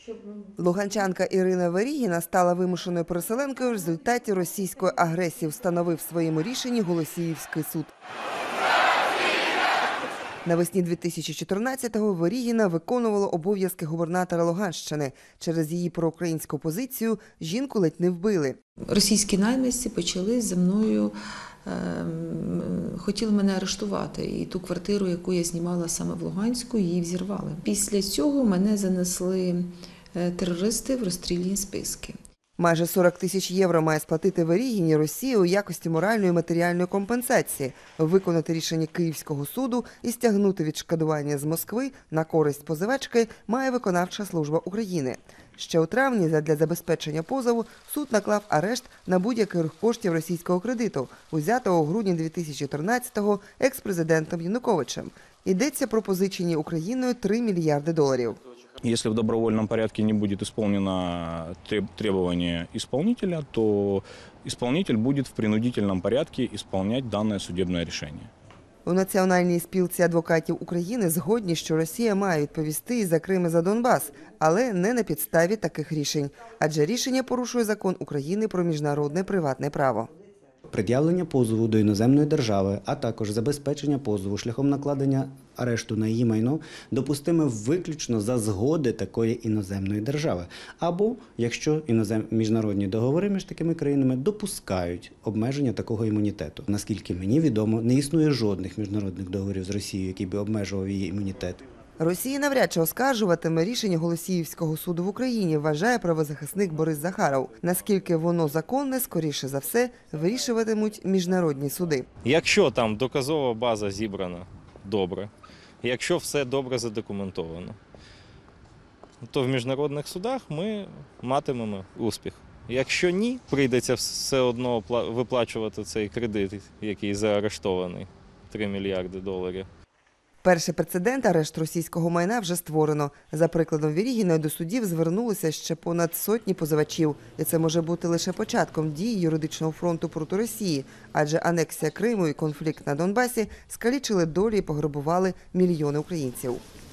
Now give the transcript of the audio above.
Луганчанка Ірина Верігіна стала вимушеною переселенкою в результаті російської агресії, встановив в своєму рішенні Голосіївський суд. Навесні 2014-го Верігіна виконувала обов'язки губернатора Луганщини. Через її проукраїнську позицію жінку ледь не вбили. Російські найманці почали зі мною, хотіли мене арештувати. І ту квартиру, яку я знімала саме в Луганську, її взірвали. Після цього мене занесли терористи в розстрільні списки. Майже 40 тисяч євро має сплатити Верігіні Росія у якості моральної і матеріальної компенсації, виконати рішення Київського суду і стягнути відшкодування з Москви на користь позивачки має виконавча служба України. Ще у травні задля забезпечення позову суд наклав арешт на будь-який рух коштів російського кредиту, узятого у грудні 2014-го екс-президентом Януковичем. Йдеться про позичені Україною $3 мільярди. Если в добровольном порядке не будет исполнено требование исполнителя, то исполнитель будет в принудительном порядке исполнять данное судебное решение. У Національній спілці адвокатів України згодні, що Росія має відповісти і за Крим, і за Донбас, але не на підставі таких рішень. Адже рішення порушує закон України про міжнародне приватне право. Пред'явлення позову до іноземної держави, а також забезпечення позову шляхом накладення арешту на її майно допустиме виключно за згоди такої іноземної держави. Або, якщо міжнародні договори між такими країнами допускають обмеження такого імунітету. Наскільки мені відомо, не існує жодних міжнародних договорів з Росією, який би обмежував її імунітет. Росія навряд чи оскаржуватиме рішення Голосіївського суду в Україні, вважає правозахисник Борис Захаров. Наскільки воно законне, скоріше за все, вирішуватимуть міжнародні суди. Якщо там доказова база зібрана добре, якщо все добре задокументовано, то в міжнародних судах ми матимемо успіх. Якщо ні, прийдеться все одно виплачувати цей кредит, який заарештований – $3 мільярди. Перший прецедент – арешт російського майна вже створено. За прикладом Верігіної до судів звернулося ще понад сотні позивачів. І це може бути лише початком дії юридичного фронту проти Росії, адже анексія Криму і конфлікт на Донбасі скалічили долі і пограбували мільйони українців.